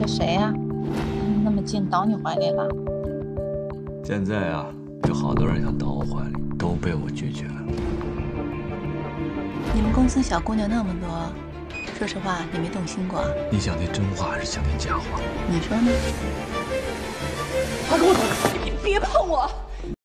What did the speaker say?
这谁呀？那么近倒你怀里了？ 现在啊，有好多人想倒我怀里，都被我拒绝了。 你们公司小姑娘那么多，说实话，你没动心过？ 你想听真话还是想听假话？ 你说呢？ 快给我滚！你别碰我！